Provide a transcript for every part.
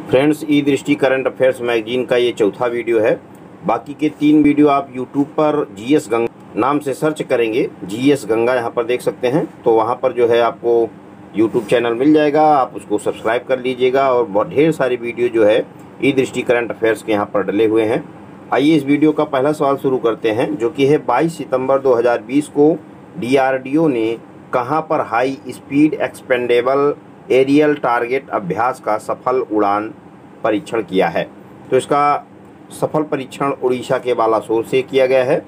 Friends, ई दृष्टि current affairs magazine का ये चौथा वीडियो है। बाकी के 3 वीडियो आप यूट्यूब पर जीएस गंगा नाम से सर्च करेंगे, जीएस गंगा यहाँ पर देख सकते हैं, तो वहाँ पर जो है आपको यूट्यूब चैनल मिल जाएगा। आप उसको सब्सक्राइब कर लीजिएगा और बहुत ढेर सारे वीडियो जो है ई दृष्टि करंट अफेयर्स के यहाँ पर डले हुए हैं। आइए इस वीडियो का पहला सवाल शुरू करते हैं, जो कि है 22 सितंबर 2020 को डीआरडीओ ने कहाँ पर high speed expendable aerial target Abhyas का सफल उड़ान परीक्षण किया है। तो इसका सफल परीक्षण उड़ीसा के बालासोर से किया गया है।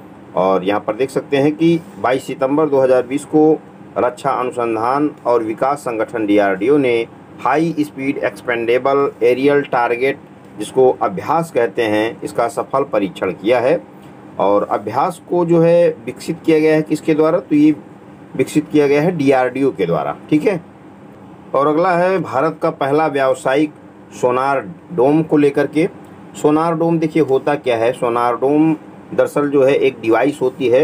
और यहाँ पर देख सकते हैं कि 22 सितंबर 2020 को रक्षा अनुसंधान और विकास संगठन डीआरडीओ ने high speed expendable aerial target, जिसको अभ्यास कहते हैं, इसका सफल परीक्षण किया है। और अभ्यास को जो है विकसित किया गया है किसके द्वारा? तो ये विकसित किया गया है डीआरडीओ के द्वारा। ठीक है। और अगला है भारत का पहला व्यावसायिक सोनार डोम को लेकर के। सोनार डोम देखिए होता क्या है। सोनार डोम दरअसल जो है एक डिवाइस होती है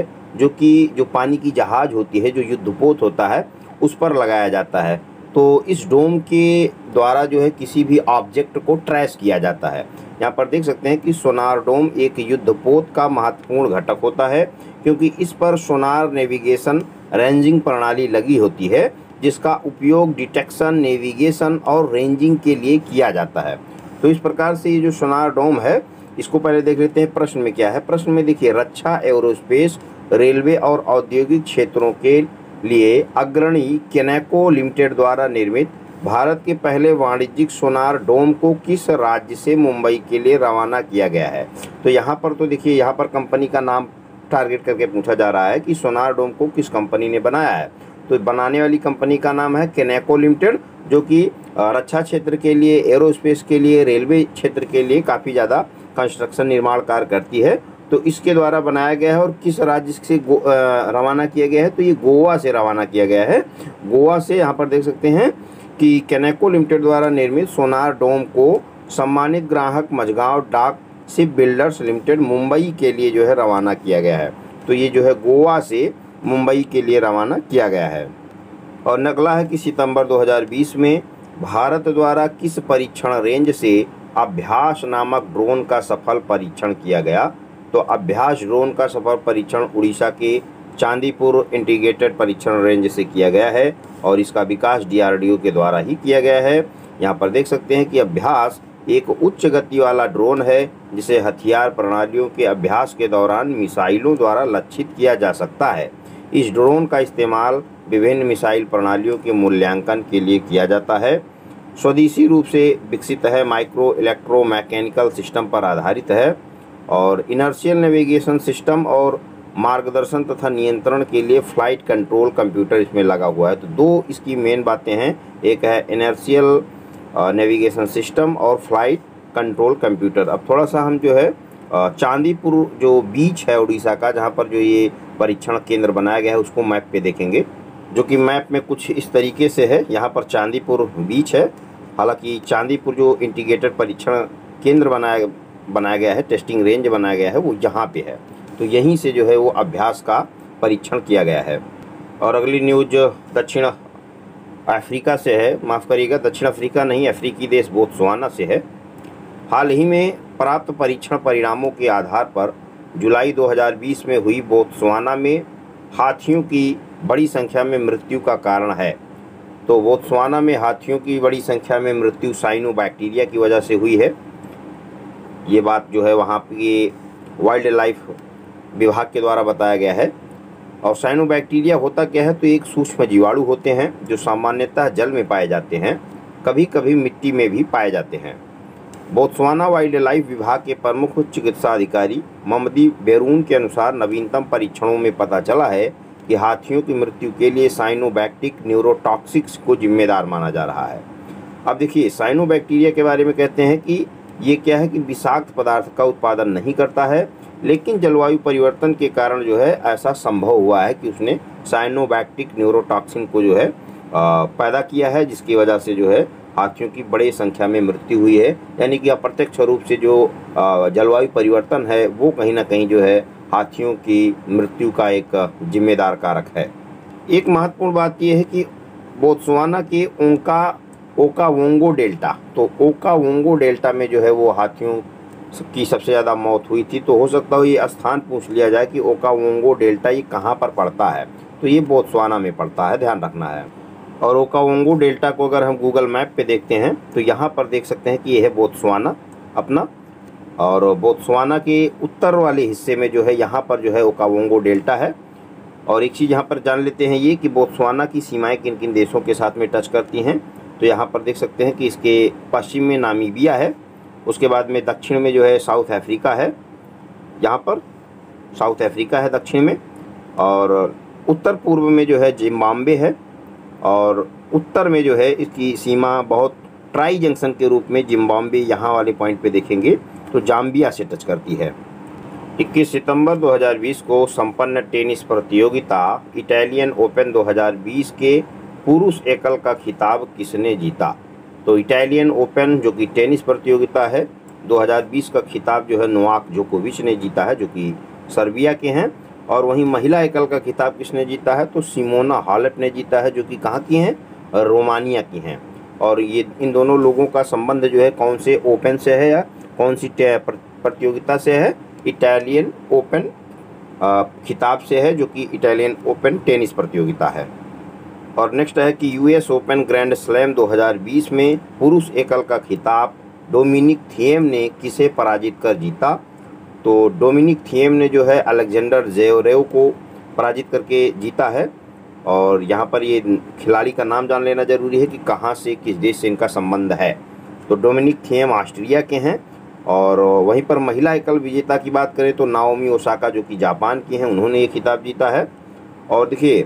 जो पानी की जहाज होती है, जो युद्धपोत होता है, उस पर लगाया जाता है। तो इस डोम के द्वारा जो है किसी भी ऑब्जेक्ट को ट्रेस किया जाता है। यहाँ पर देख सकते हैं कि सोनार डोम एक युद्धपोत का महत्वपूर्ण घटक होता है, क्योंकि इस पर सोनार नेविगेशन रेंजिंग प्रणाली लगी होती है, जिसका उपयोग डिटेक्शन, नेविगेशन और रेंजिंग के लिए किया जाता है। तो इस प्रकार से ये जो सोनार डोम है, इसको पहले देख लेते हैं प्रश्न में क्या है। प्रश्न में देखिए, रक्षा, एरोस्पेस, रेलवे और औद्योगिक क्षेत्रों के लिए अग्रणी केनेको लिमिटेड द्वारा निर्मित भारत के पहले वाणिज्यिक सोनार डोम को किस राज्य से मुंबई के लिए रवाना किया गया है? तो यहाँ पर तो देखिए, यहाँ पर कंपनी का नाम टारगेट करके पूछा जा रहा है कि सोनार डोम को किस कंपनी ने बनाया है। तो बनाने वाली कंपनी का नाम है केनेको लिमिटेड, जो कि रक्षा क्षेत्र के लिए, एरोस्पेस के लिए, रेलवे क्षेत्र के लिए काफ़ी ज़्यादा कंस्ट्रक्शन निर्माण कार्य करती है। तो इसके द्वारा बनाया गया है। और किस राज्य से रवाना किया गया है? तो ये गोवा से रवाना किया गया है। गोवा से यहाँ पर देख सकते हैं कि केनेको लिमिटेड द्वारा निर्मित सोनार डोम को सम्मानित ग्राहक मझगांव डाक शिप बिल्डर्स लिमिटेड मुंबई के लिए जो है रवाना किया गया है। तो ये जो है गोवा से मुंबई के लिए रवाना किया गया है। और अगला है कि सितंबर 2020 में भारत द्वारा किस परीक्षण रेंज से अभ्यास नामक ड्रोन का सफल परीक्षण किया गया? तो अभ्यास ड्रोन का सफल परीक्षण उड़ीसा के चांदीपुर इंटीग्रेटेड परीक्षण रेंज से किया गया है, और इसका विकास डीआरडीओ के द्वारा ही किया गया है। यहाँ पर देख सकते हैं कि अभ्यास एक उच्च गति वाला ड्रोन है, जिसे हथियार प्रणालियों के अभ्यास के दौरान मिसाइलों द्वारा लक्षित किया जा सकता है। इस ड्रोन का इस्तेमाल विभिन्न मिसाइल प्रणालियों के मूल्यांकन के लिए किया जाता है। स्वदेशी रूप से विकसित है, माइक्रो इलेक्ट्रो मैकेनिकल सिस्टम पर आधारित है, और इनर्शियल नेविगेशन सिस्टम और मार्गदर्शन तथा नियंत्रण के लिए फ्लाइट कंट्रोल कंप्यूटर इसमें लगा हुआ है। तो 2 इसकी मेन बातें हैं, एक है इनर्शियल नेविगेशन सिस्टम और फ्लाइट कंट्रोल कंप्यूटर। अब थोड़ा सा हम जो है चांदीपुर जो बीच है उड़ीसा का, जहाँ पर जो ये परीक्षण केंद्र बनाया गया है, उसको मैप पे देखेंगे, जो कि मैप में कुछ इस तरीके से है। यहाँ पर चांदीपुर बीच है। हालांकि चांदीपुर जो इंटीग्रेटेड परीक्षण केंद्र बनाया गया है, टेस्टिंग रेंज बनाया गया है, वो यहाँ पे है। तो यहीं से जो है वो अभ्यास का परीक्षण किया गया है। और अगली न्यूज दक्षिण अफ्रीका से है, माफ़ करिएगा, दक्षिण अफ्रीका नहीं, अफ्रीकी देश बोत्सवाना से है। हाल ही में प्राप्त परीक्षण परिणामों के आधार पर जुलाई 2020 में हुई बोत्सवाना में हाथियों की बड़ी संख्या में मृत्यु का कारण है। तो बोत्सवाना में हाथियों की बड़ी संख्या में मृत्यु साइनोबैक्टीरिया की वजह से हुई है। ये बात जो है वहाँ के वाइल्ड लाइफ विभाग के द्वारा बताया गया है। और साइनोबैक्टीरिया होता क्या है? तो एक सूक्ष्म जीवाणु होते हैं, जो सामान्यतः जल में पाए जाते हैं, कभी कभी मिट्टी में भी पाए जाते हैं। बोत्सवाना वाइल्ड लाइफ विभाग के प्रमुख चिकित्सा अधिकारी ममदी बेरून के अनुसार नवीनतम परीक्षणों में पता चला है कि हाथियों की मृत्यु के लिए साइनोबैक्टिक न्यूरोटॉक्सिक्स को जिम्मेदार माना जा रहा है। अब देखिए, साइनोबैक्टीरिया के बारे में कहते हैं कि ये क्या है कि विषाक्त पदार्थ का उत्पादन नहीं करता है, लेकिन जलवायु परिवर्तन के कारण जो है ऐसा संभव हुआ है कि उसने साइनोबैक्टिक न्यूरोटॉक्सिन को जो है पैदा किया है, जिसकी वजह से जो है हाथियों की बड़ी संख्या में मृत्यु हुई है। यानी कि अप्रत्यक्ष रूप से जो जलवायु परिवर्तन है, वो कहीं ना कहीं जो है हाथियों की मृत्यु का एक जिम्मेदार कारक है। एक महत्वपूर्ण बात यह है कि बोत्सवाना के ओंका ओकावोंगो डेल्टा। तो ओकावोंगो डेल्टा में जो है वो हाथियों की सबसे ज़्यादा मौत हुई थी। तो हो सकता हो ये स्थान पूछ लिया जाए कि ओकावोंगो डेल्टा ये कहाँ पर पड़ता है, तो ये बोत्सवाना में पड़ता है, ध्यान रखना है। और ओकावोंगो डेल्टा को अगर हम गूगल मैप पे देखते हैं तो यहाँ पर देख सकते हैं कि यह है बोत्सवाना अपना, और बोत्सवाना के उत्तर वाले हिस्से में जो है यहाँ पर जो है ओकावोंगो डेल्टा है। और एक चीज़ यहाँ पर जान लेते हैं ये कि बोत्सवाना की सीमाएं किन किन देशों के साथ में टच करती हैं। तो यहाँ पर देख सकते हैं कि इसके पश्चिम में नामीबिया है, उसके बाद में दक्षिण में जो है साउथ अफ्रीका है, यहाँ पर साउथ अफ्रीका है दक्षिण में, और उत्तर पूर्व में जो है जिम्बाब्वे है, और उत्तर में जो है इसकी सीमा बहुत ट्राई जंक्शन के रूप में जिम्बाब्वे यहाँ वाले पॉइंट पे देखेंगे तो जाम्बिया से टच करती है। 21 सितंबर 2020 को संपन्न टेनिस प्रतियोगिता इटालियन ओपन 2020 के पुरुष एकल का खिताब किसने जीता। तो इटालियन ओपन जो कि टेनिस प्रतियोगिता है 2020 का खिताब जो है नोवाक जोकोविच ने जीता है, जो कि सर्बिया के हैं। और वहीं महिला एकल का खिताब किसने जीता है, तो सिमोना हालेप ने जीता है, जो कि कहाँ की हैं, रोमानिया की हैं। और ये इन दोनों लोगों का संबंध जो है कौन से ओपन से है या कौन सी प्रतियोगिता से है, इटालियन ओपन खिताब से है, जो कि इटालियन ओपन टेनिस प्रतियोगिता है। और नेक्स्ट है कि यूएस ओपन ग्रैंड स्लैम 2020 में पुरुष एकल का खिताब डोमिनिक थिएम ने किसे पराजित कर जीता। तो डोमिनिक थिएम ने जो है अलेक्जेंडर ज़वेरेव को पराजित करके जीता है। और यहाँ पर ये खिलाड़ी का नाम जान लेना जरूरी है कि कहाँ से, किस देश से इनका संबंध है। तो डोमिनिक थिएम ऑस्ट्रिया के हैं। और वहीं पर महिला एकल विजेता की बात करें तो नाओमी ओसाका जो कि जापान की हैं, उन्होंने ये खिताब जीता है। और देखिए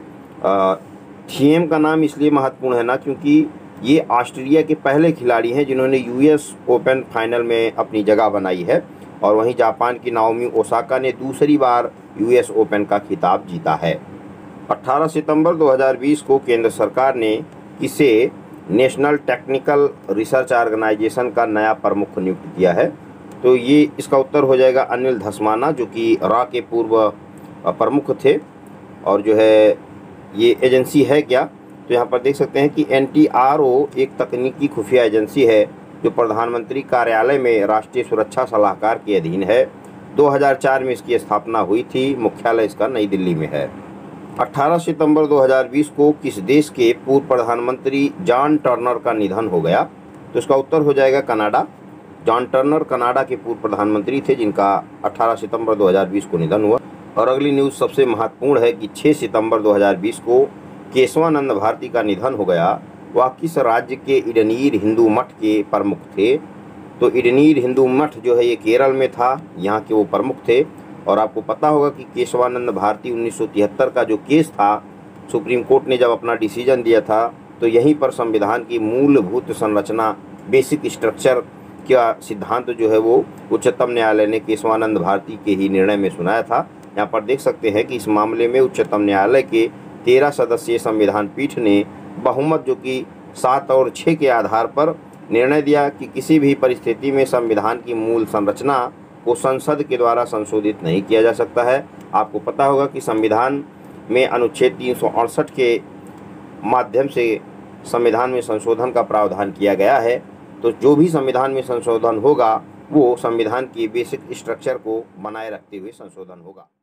थिएम का नाम इसलिए महत्वपूर्ण है ना, क्योंकि ये ऑस्ट्रेलिया के पहले खिलाड़ी हैं जिन्होंने यूएस ओपन फाइनल में अपनी जगह बनाई है। और वहीं जापान की नाओमी ओसाका ने दूसरी बार यूएस ओपन का खिताब जीता है। 18 सितंबर 2020 को केंद्र सरकार ने किसे नेशनल टेक्निकल रिसर्च ऑर्गेनाइजेशन का नया प्रमुख नियुक्त किया है। तो ये इसका उत्तर हो जाएगा अनिल धस्माना, जो कि रा के पूर्व प्रमुख थे। और जो है ये एजेंसी है क्या, तो यहाँ पर देख सकते हैं कि NTRO एक तकनीकी खुफिया एजेंसी है जो प्रधानमंत्री कार्यालय में राष्ट्रीय सुरक्षा सलाहकार के अधीन है। 2004 में इसकी स्थापना हुई थी, मुख्यालय इसका नई दिल्ली में है। 18 सितंबर 2020 को किस देश के पूर्व प्रधानमंत्री जॉन टर्नर का निधन हो गया। तो इसका उत्तर हो जाएगा कनाडा। जॉन टर्नर कनाडा के पूर्व प्रधानमंत्री थे जिनका 18 सितंबर 2020 को निधन हुआ। और अगली न्यूज़ सबसे महत्वपूर्ण है कि 6 सितंबर 2020 को केशवानंद भारती का निधन हो गया। वह किस राज्य के इडनीर हिंदू मठ के प्रमुख थे। तो इडनीर हिंदू मठ जो है ये केरल में था, यहाँ के वो प्रमुख थे। और आपको पता होगा कि केशवानंद भारती 1973 का जो केस था, सुप्रीम कोर्ट ने जब अपना डिसीजन दिया था तो यहीं पर संविधान की मूलभूत संरचना, बेसिक स्ट्रक्चर का सिद्धांत जो है वो उच्चतम न्यायालय ने केशवानंद भारती के ही निर्णय में सुनाया था। यहाँ पर देख सकते हैं कि इस मामले में उच्चतम न्यायालय के 13 सदस्यीय संविधान पीठ ने बहुमत जो कि 7 और 6 के आधार पर निर्णय दिया कि किसी भी परिस्थिति में संविधान की मूल संरचना को संसद के द्वारा संशोधित नहीं किया जा सकता है। आपको पता होगा कि संविधान में अनुच्छेद 368 के माध्यम से संविधान में संशोधन का प्रावधान किया गया है। तो जो भी संविधान में संशोधन होगा वो संविधान की बेसिक स्ट्रक्चर को बनाए रखते हुए संशोधन होगा।